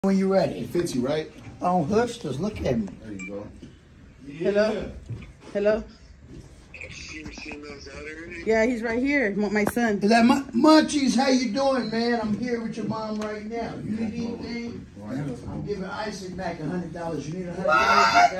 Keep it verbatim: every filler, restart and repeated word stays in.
When you're ready. It fits you, right? On Hustlers, look at me. There you go. Hello? Hello? Yeah, he's right here. My son. Is that Munchies? How you doing, man? I'm here with your mom right now. You need anything? I'm giving Isaac back a hundred dollars. You need a hundred dollars?